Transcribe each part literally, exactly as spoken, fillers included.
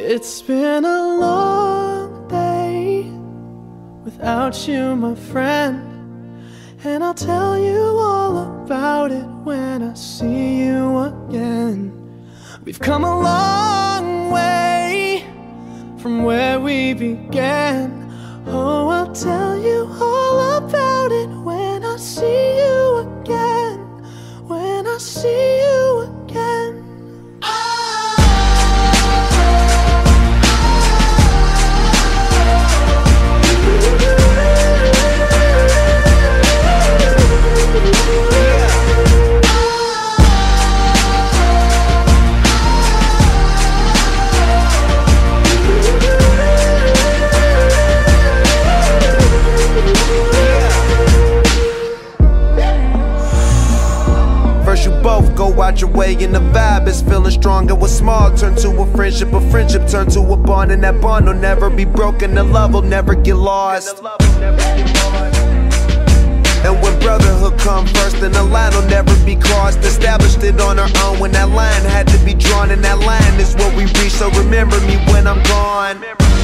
It's been a long day without you, my friend, and I'll tell you all about it when I see you again. We've come a long way from where we began. Oh, I'll tell you all about it when I see you again. When I see you again. Go out your way and the vibe is feeling strong. And what's small turn to a friendship, a friendship turn to a bond, and that bond will never be broken, the love will never get lost. And when brotherhood come first, then the line will never be crossed. Established it on our own when that line had to be drawn, and that line is what we reach, so remember me when I'm gone.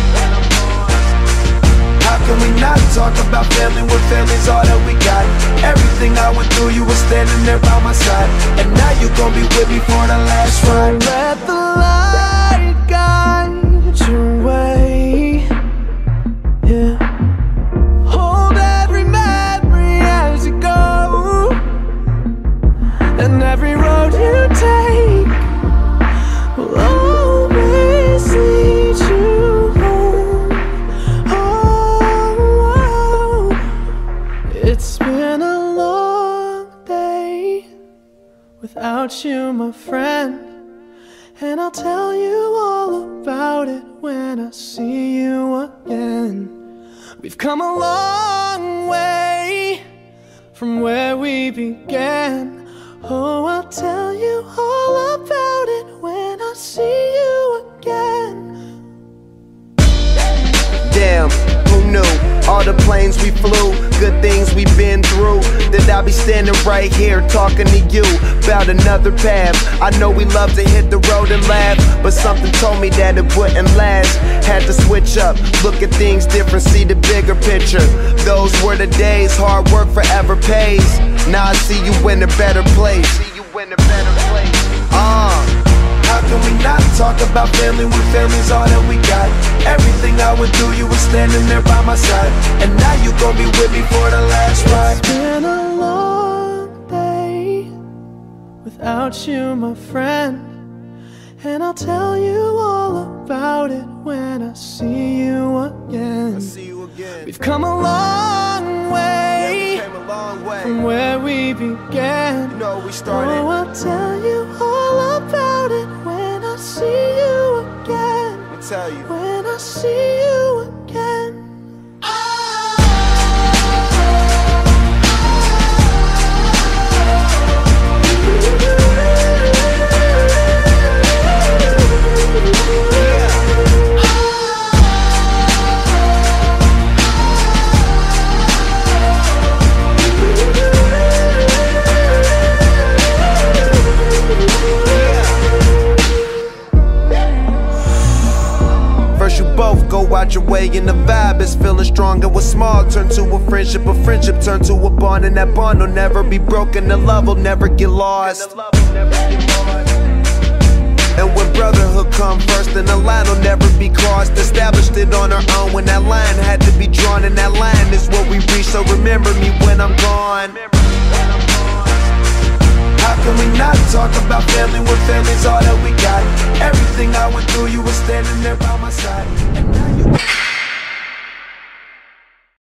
How can we not talk about family when family's all that we got? Everything I went through, you were standing there by my side, and now you gon' be with me for the last ride. So let the light guide your way, yeah. Hold every memory as you go, and every road you take will always lead you home. It's been a long day without you, my friend, and I'll tell you all about it when I see you again. We've come a long way from where we began. Oh, I'll tell you all about it when I see you again. Damn, who knew? All the planes we flew, good things we've been through, that I'll be standing right here talking to you about another path. I know we love to hit the road and laugh, but something told me that it wouldn't last. Had to switch up, look at things different, see the bigger picture. Those were the days, hard work forever pays. Now I see you in a better place. See you in a better place. Uh. How can we not talk about family when family's all that we got? Everything I went through, you were standing there by my side, and now you gon' be with me for the last ride. It's been a long day without you, my friend, and I'll tell you all about it when I see you again. I see you again. We've come a long way, yeah, we came a long way from where we began. You know we started. Oh, I'll tell you all about it when I see you again. Let me tell you. When I see you again. Go out your way and the vibe is feeling strong. And what's small turn to a friendship, a friendship turn to a bond, and that bond will never be broken, the love will never get lost. And when brotherhood come first, then the line will never be crossed. Established it on our own when that line had to be drawn, and that line is what we reach, so remember me when I'm gone. How can we not talk about family when family's all that we got? Everything I went through, you were standing there by my side, and now you